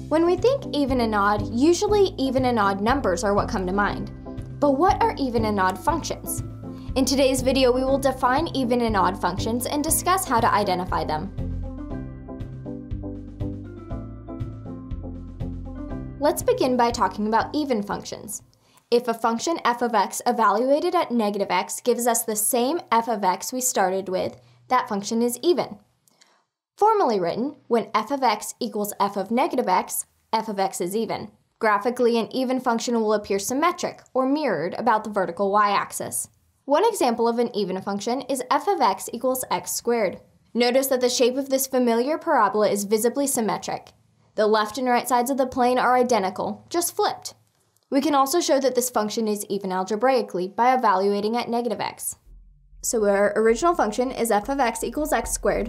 When we think even and odd, usually even and odd numbers are what come to mind. But what are even and odd functions? In today's video, we will define even and odd functions and discuss how to identify them. Let's begin by talking about even functions. If a function f of x evaluated at negative x gives us the same f of x we started with, that function is even. Formally written, when f of x equals f of negative x, f of x is even. Graphically, an even function will appear symmetric or mirrored about the vertical y-axis. One example of an even function is f of x equals x squared. Notice that the shape of this familiar parabola is visibly symmetric. The left and right sides of the plane are identical, just flipped. We can also show that this function is even algebraically by evaluating at negative x. So our original function is f of x equals x squared.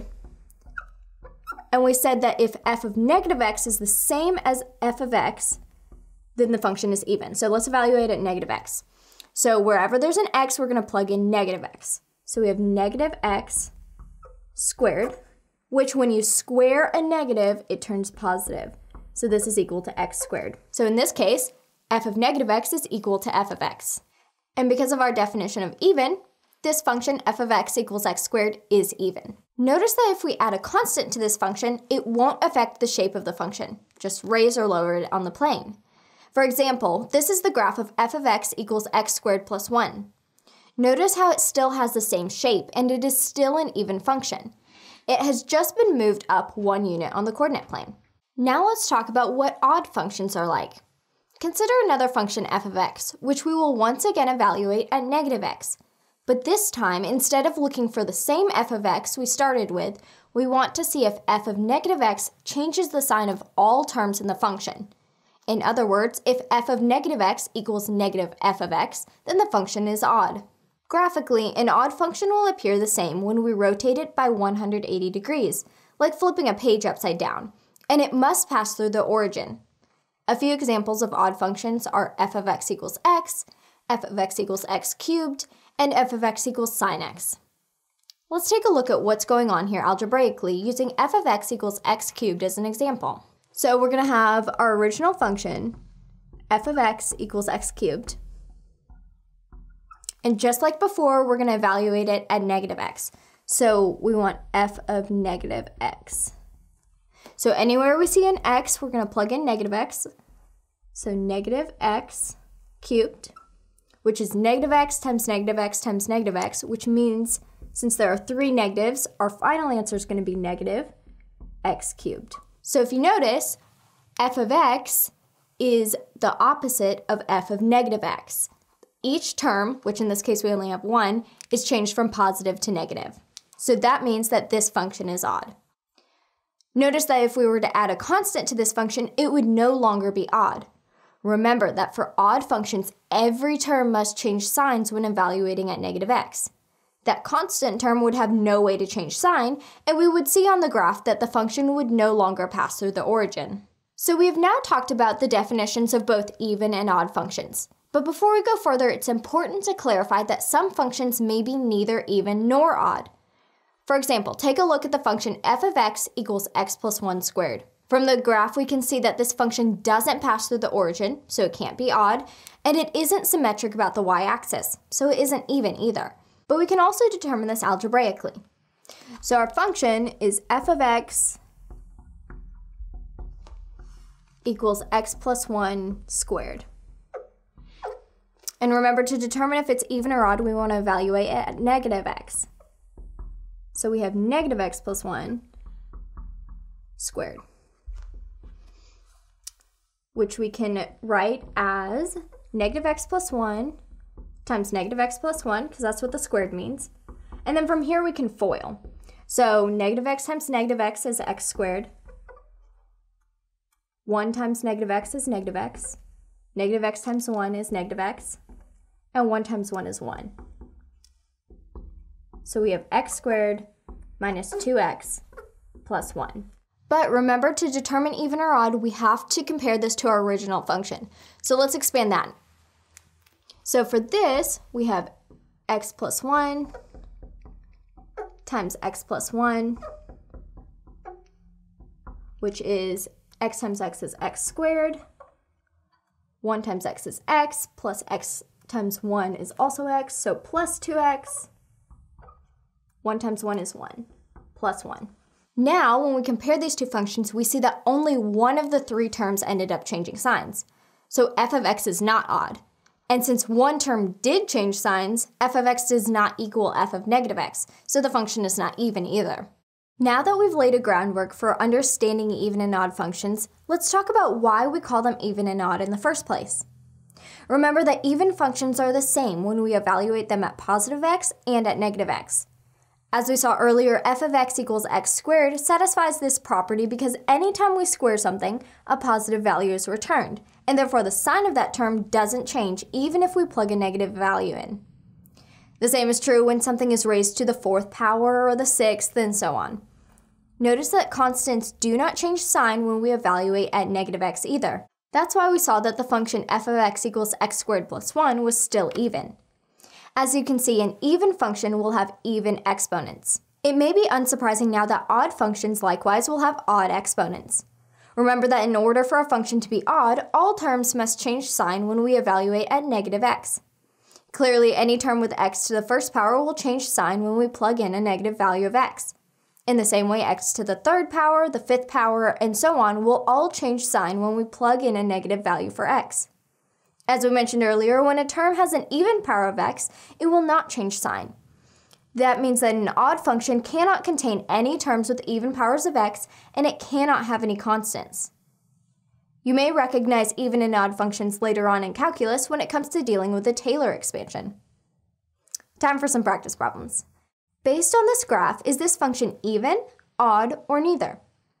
And we said that if f of negative x is the same as f of x, then the function is even. So let's evaluate at negative x. So wherever there's an x, we're going to plug in negative x. So we have negative x squared, which when you square a negative, it turns positive. So this is equal to x squared. So in this case, f of negative x is equal to f of x. And because of our definition of even, this function f of x equals x squared is even. Notice that if we add a constant to this function, it won't affect the shape of the function. Just raise or lower it on the plane. For example, this is the graph of f of x equals x squared plus 1. Notice how it still has the same shape, and it is still an even function. It has just been moved up 1 unit on the coordinate plane. Now let's talk about what odd functions are like. Consider another function f of x, which we will once again evaluate at negative x. But this time, instead of looking for the same f of x we started with, we want to see if f of negative x changes the sign of all terms in the function. In other words, if f of negative x equals negative f of x, then the function is odd. Graphically, an odd function will appear the same when we rotate it by 180 degrees, like flipping a page upside down, and it must pass through the origin. A few examples of odd functions are f of x equals x, f of x equals x cubed, and f of x equals sine x. Let's take a look at what's going on here algebraically using f of x equals x cubed as an example. So we're going to have our original function, f of x equals x cubed. And just like before, we're going to evaluate it at negative x. So we want f of negative x. So anywhere we see an x, we're going to plug in negative x. So negative x cubed, which is negative x times negative x times negative x, which means since there are 3 negatives, our final answer is going to be negative x cubed. So if you notice, f of x is the opposite of f of negative x. Each term, which in this case we only have 1, is changed from positive to negative. So that means that this function is odd. Notice that if we were to add a constant to this function, it would no longer be odd. Remember that for odd functions, every term must change signs when evaluating at negative x. That constant term would have no way to change sign, and we would see on the graph that the function would no longer pass through the origin. So we have now talked about the definitions of both even and odd functions. But before we go further, it's important to clarify that some functions may be neither even nor odd. For example, take a look at the function f of x equals x plus 1 squared. From the graph, we can see that this function doesn't pass through the origin, so it can't be odd, and it isn't symmetric about the y-axis, so it isn't even either. But we can also determine this algebraically. So our function is f of x equals x plus 1 squared. And remember, to determine if it's even or odd, we want to evaluate it at negative x. So we have negative x plus 1 squared, which we can write as negative x plus 1 times negative x plus 1, because that's what the squared means. And then from here we can FOIL. So negative x times negative x is x squared. 1 times negative x is negative x. Negative x times 1 is negative x. And 1 times 1 is 1. So we have x squared minus 2x plus 1. But remember, to determine even or odd, we have to compare this to our original function. So let's expand that. So for this, we have x plus 1 times x plus 1, which is x times x is x squared. 1 times x is x, plus x times 1 is also x, so plus 2x. 1 times 1 is 1, plus 1. Now, when we compare these two functions, we see that only one of the three terms ended up changing signs. So f of x is not odd. And since one term did change signs, f of x does not equal f of negative x, so the function is not even either. Now that we've laid a groundwork for understanding even and odd functions, let's talk about why we call them even and odd in the first place. Remember that even functions are the same when we evaluate them at positive x and at negative x. As we saw earlier, f of x equals x squared satisfies this property because anytime we square something, a positive value is returned, and therefore the sign of that term doesn't change even if we plug a negative value in. The same is true when something is raised to the 4th power or the 6th and so on. Notice that constants do not change sign when we evaluate at negative x either. That's why we saw that the function f of x equals x squared plus 1 was still even. As you can see, an even function will have even exponents. It may be unsurprising now that odd functions likewise will have odd exponents. Remember that in order for a function to be odd, all terms must change sign when we evaluate at negative x. Clearly, any term with x to the 1st power will change sign when we plug in a negative value of x. In the same way, x to the 3rd power, the 5th power, and so on will all change sign when we plug in a negative value for x. As we mentioned earlier, when a term has an even power of x, it will not change sign. That means that an odd function cannot contain any terms with even powers of x, and it cannot have any constants. You may recognize even and odd functions later on in calculus when it comes to dealing with the Taylor expansion. Time for some practice problems. Based on this graph, is this function even, odd, or neither?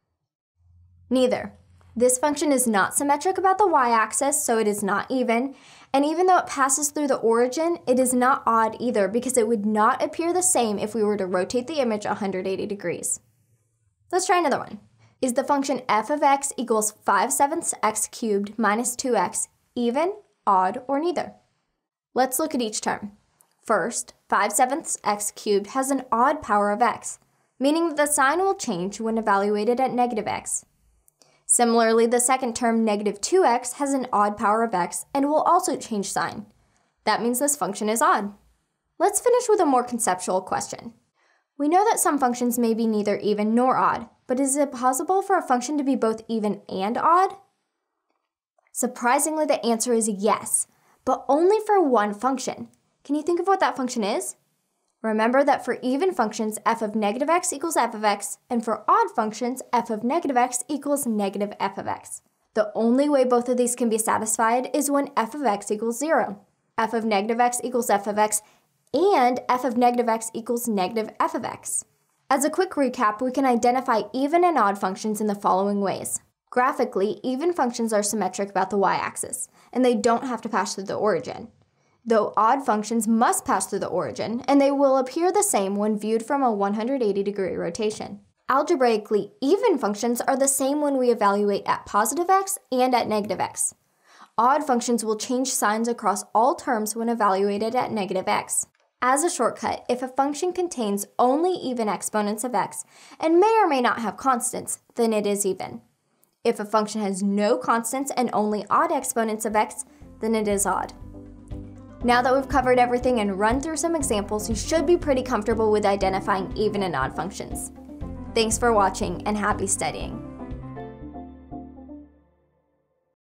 Neither. This function is not symmetric about the y-axis, so it is not even, and even though it passes through the origin, it is not odd either because it would not appear the same if we were to rotate the image 180 degrees. Let's try another one. Is the function f of x equals 5/7 x cubed minus 2x even, odd, or neither? Let's look at each term. First, 5/7 x cubed has an odd power of x, meaning that the sign will change when evaluated at negative x. Similarly, the second term, negative 2x, has an odd power of x and will also change sign. That means this function is odd. Let's finish with a more conceptual question. We know that some functions may be neither even nor odd, but is it possible for a function to be both even and odd? Surprisingly, the answer is yes, but only for one function. Can you think of what that function is? Remember that for even functions, f of negative x equals f of x, and for odd functions, f of negative x equals negative f of x. The only way both of these can be satisfied is when f of x equals 0. F of negative x equals f of x, and f of negative x equals negative f of x. As a quick recap, we can identify even and odd functions in the following ways. Graphically, even functions are symmetric about the y-axis, and they don't have to pass through the origin. Though odd functions must pass through the origin, and they will appear the same when viewed from a 180-degree rotation. Algebraically, even functions are the same when we evaluate at positive x and at negative x. Odd functions will change signs across all terms when evaluated at negative x. As a shortcut, if a function contains only even exponents of x and may or may not have constants, then it is even. If a function has no constants and only odd exponents of x, then it is odd. Now that we've covered everything and run through some examples, you should be pretty comfortable with identifying even and odd functions. Thanks for watching and happy studying.